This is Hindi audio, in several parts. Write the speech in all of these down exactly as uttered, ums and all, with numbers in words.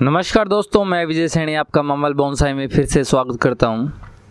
नमस्कार दोस्तों, मैं विजय सैनी आपका ममल बोनसाई में फिर से स्वागत करता हूं।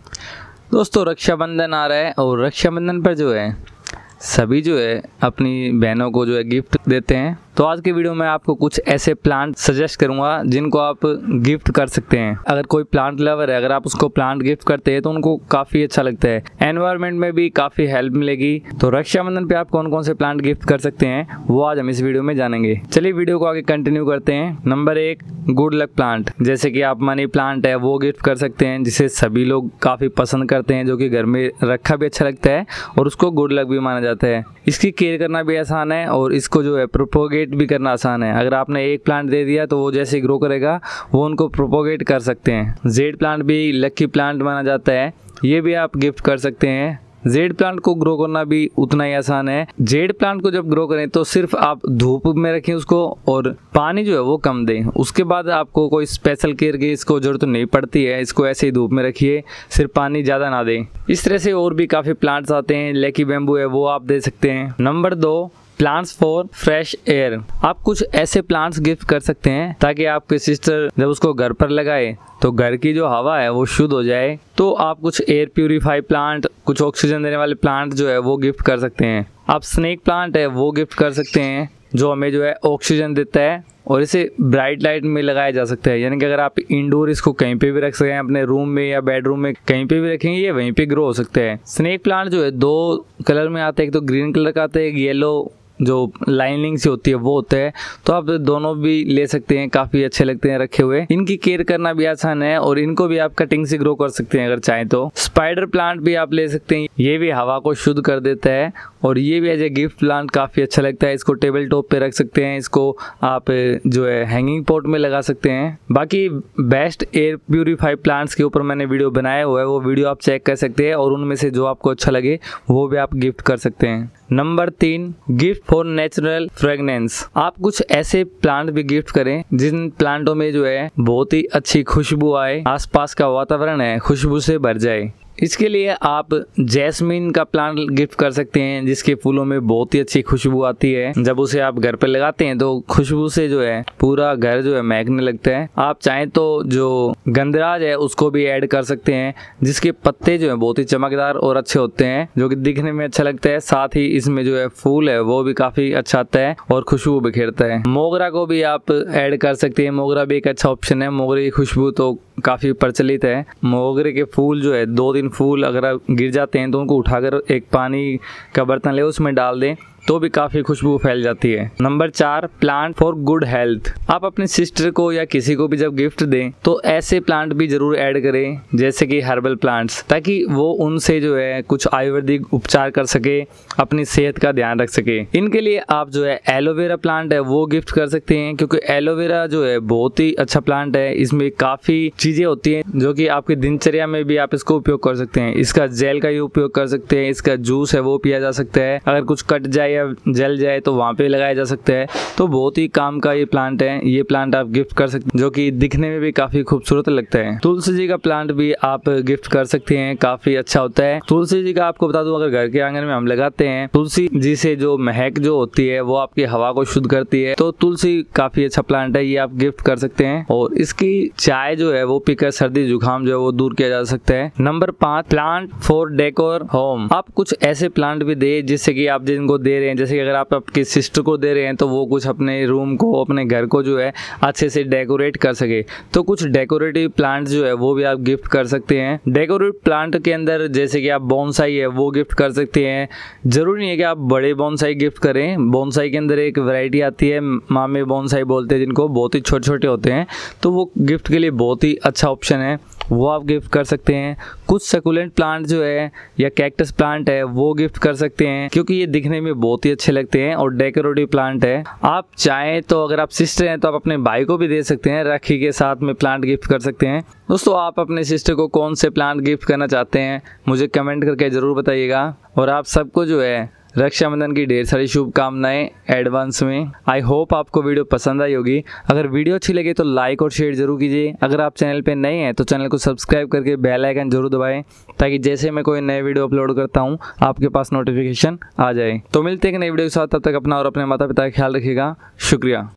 दोस्तों, रक्षाबंधन आ रहा है और रक्षाबंधन पर जो है सभी जो है अपनी बहनों को जो है गिफ्ट देते हैं। तो आज की वीडियो में आपको कुछ ऐसे प्लांट सजेस्ट करूंगा जिनको आप गिफ्ट कर सकते हैं। अगर कोई प्लांट लवर है, अगर आप उसको प्लांट गिफ्ट करते हैं तो उनको काफ़ी अच्छा लगता है, एनवायरनमेंट में भी काफ़ी हेल्प मिलेगी। तो रक्षाबंधन पे आप कौन कौन से प्लांट गिफ्ट कर सकते हैं वो आज हम इस वीडियो में जानेंगे। चलिए वीडियो को आगे कंटिन्यू करते हैं। नंबर एक, गुड लक प्लांट। जैसे कि आप मनी प्लांट है वो गिफ्ट कर सकते हैं, जिसे सभी लोग काफ़ी पसंद करते हैं, जो कि घर में रखा भी अच्छा लगता है और उसको गुड लक भी माना जाता है। इसकी केयर करना भी आसान है और इसको जो है प्रोपोगेट भी करना आसान है। अगर आपने एक प्लांट दे दिया तो वो जैसे ग्रो करेगा वो उनको प्रोपोगेट कर सकते हैं। जेड प्लांट भी लकी प्लांट माना जाता है, ये भी आप गिफ्ट कर सकते हैं। जेड प्लांट को ग्रो करना भी उतना ही आसान है। जेड प्लांट को जब ग्रो करें तो सिर्फ आप धूप में रखें उसको और पानी जो है वो कम दें। उसके बाद आपको कोई स्पेशल केयर की इसको जरूरत नहीं पड़ती है, इसको ऐसे ही धूप में रखिए, सिर्फ पानी ज़्यादा ना दें। इस तरह से और भी काफ़ी प्लांट्स आते हैं। लकी बैम्बू है वो आप दे सकते हैं। नंबर दो, प्लांट्स फॉर फ्रेश एयर। आप कुछ ऐसे प्लांट्स गिफ्ट कर सकते हैं ताकि आपके सिस्टर जब उसको घर पर लगाए तो घर की जो हवा है वो शुद्ध हो जाए। तो आप कुछ एयर प्यूरीफाई प्लांट, कुछ ऑक्सीजन देने वाले प्लांट जो है वो गिफ्ट कर सकते हैं। आप स्नेक प्लांट है वो गिफ्ट कर सकते हैं, जो हमें जो है ऑक्सीजन देता है और इसे ब्राइट लाइट में लगाया जा सकता है। यानी कि अगर आप इंडोर इसको कहीं पे भी रख सकते हैं, अपने रूम में या बेडरूम में कहीं पे भी रखेंगे ये वहीं पे ग्रो हो सकता है। स्नेक प्लांट जो है दो कलर में आता है, एक तो ग्रीन कलर का आता है, एक येलो जो लाइनिंग से होती है वो होता है। तो आप दोनों भी ले सकते हैं, काफ़ी अच्छे लगते हैं रखे हुए। इनकी केयर करना भी आसान है और इनको भी आप कटिंग से ग्रो कर सकते हैं अगर चाहें तो। स्पाइडर प्लांट भी आप ले सकते हैं, ये भी हवा को शुद्ध कर देता है और ये भी एज ए गिफ्ट प्लांट काफ़ी अच्छा लगता है। इसको टेबल टॉप पे रख सकते हैं, इसको आप जो है हैंगिंग पॉट में लगा सकते हैं। बाकी बेस्ट एयर प्यूरीफाई प्लांट्स के ऊपर मैंने वीडियो बनाया हुआ है, वो वीडियो आप चेक कर सकते हैं और उनमें से जो आपको अच्छा लगे वो भी आप गिफ्ट कर सकते हैं। नंबर तीन, गिफ्ट फॉर नेचुरल फ्रेगनेंस। आप कुछ ऐसे प्लांट भी गिफ्ट करें जिन प्लांटों में जो है बहुत ही अच्छी खुशबू आए, आसपास का वातावरण है खुशबू से भर जाए। इसके लिए आप जैस्मीन का प्लांट गिफ्ट कर सकते हैं, जिसके फूलों में बहुत ही अच्छी खुशबू आती है। जब उसे आप घर पर लगाते हैं तो खुशबू से जो है पूरा घर जो है महकने लगता है। आप चाहें तो जो गंधराज है उसको भी ऐड कर सकते हैं, जिसके पत्ते जो है बहुत ही चमकदार और अच्छे होते हैं, जो कि दिखने में अच्छा लगता है। साथ ही इसमें जो है फूल है वो भी काफी अच्छा आता है और खुशबू बिखेरता है। मोगरा को भी आप ऐड कर सकते हैं, मोगरा भी एक अच्छा ऑप्शन है। मोगरे की खुशबू तो काफी प्रचलित है। मोगरे के फूल जो है दो तीन फूल अगर गिर जाते हैं तो उनको उठाकर एक पानी का बर्तन ले उसमें डाल दें तो भी काफ़ी खुशबू फैल जाती है। नंबर चार, प्लांट फॉर गुड हेल्थ। आप अपने सिस्टर को या किसी को भी जब गिफ्ट दें तो ऐसे प्लांट भी जरूर ऐड करें, जैसे कि हर्बल प्लांट्स, ताकि वो उनसे जो है कुछ आयुर्वेदिक उपचार कर सके, अपनी सेहत का ध्यान रख सके। इनके लिए आप जो है एलोवेरा प्लांट है वो गिफ्ट कर सकते हैं, क्योंकि एलोवेरा जो है बहुत ही अच्छा प्लांट है। इसमें काफ़ी चीज़ें होती हैं जो कि आपकी दिनचर्या में भी आप इसको उपयोग कर सकते हैं। इसका जेल का ही उपयोग कर सकते हैं, इसका जूस है वो पिया जा सकता है, अगर कुछ कट जाए या जल जाए तो वहाँ पे लगाया जा सकता है। तो बहुत ही काम का ये प्लांट है। ये प्लांट आप गिफ्ट कर सकते हैं, जो कि दिखने में भी काफी खूबसूरत लगता है। तुलसी जी का प्लांट भी आप गिफ्ट कर सकते हैं, काफी अच्छा होता है। तुलसी जी का आपको बता दूं, अगर घर के आंगन में हम लगाते हैं, तुलसी जी से जो महक जो होती है वो आपकी हवा को शुद्ध करती है। तो तुलसी काफी अच्छा प्लांट है, ये आप गिफ्ट कर सकते हैं और इसकी चाय जो है वो पीकर सर्दी जुकाम जो है वो दूर किया जा सकता है। नंबर पाँच, प्लांट फॉर डेकोर होम। आप कुछ ऐसे प्लांट भी दे जिससे कि आप जिनको दे रहे हैं, जैसे कि अगर आप आपकी सिस्टर को दे रहे हैं तो वो कुछ अपने रूम को, अपने घर को जो है अच्छे से डेकोरेट कर सके, तो कुछ डेकोरेटिव प्लांट जो है वो भी आप गिफ्ट कर सकते हैं। डेकोरेटिव प्लांट के अंदर जैसे कि आप बोनसाई है वो गिफ्ट कर सकते हैं। जरूरी नहीं है कि आप बड़े बोनसाई गिफ्ट करें। बोनसाई के अंदर एक वैरायटी आती है, मामे बोनसाई बोलते हैं जिनको, बहुत ही छोटे छोटे होते हैं, तो वो गिफ्ट के लिए बहुत ही अच्छा ऑप्शन है, वो आप गिफ्ट कर सकते हैं। कुछ सकुलेंट प्लांट जो है या कैक्टस प्लांट है वो गिफ्ट कर सकते हैं, क्योंकि ये दिखने में बहुत ही अच्छे लगते हैं और डेकोरेटिव प्लांट है। आप चाहें तो अगर आप सिस्टर हैं तो आप अपने भाई को भी दे सकते हैं, राखी के साथ में प्लांट गिफ्ट कर सकते हैं। दोस्तों, आप अपने सिस्टर को कौन से प्लांट गिफ्ट करना चाहते हैं मुझे कमेंट करके ज़रूर बताइएगा। और आप सबको जो है रक्षाबंधन की ढेर सारी शुभकामनाएं एडवांस में। आई होप आपको वीडियो पसंद आई होगी। अगर वीडियो अच्छी लगे तो लाइक और शेयर जरूर कीजिए। अगर आप चैनल पे नए हैं तो चैनल को सब्सक्राइब करके बेल आइकन जरूर दबाएं, ताकि जैसे मैं कोई नए वीडियो अपलोड करता हूं आपके पास नोटिफिकेशन आ जाए। तो मिलते हैं एक नई वीडियो के साथ, तब तक अपना और अपने माता पिता का ख्याल रखिएगा। शुक्रिया।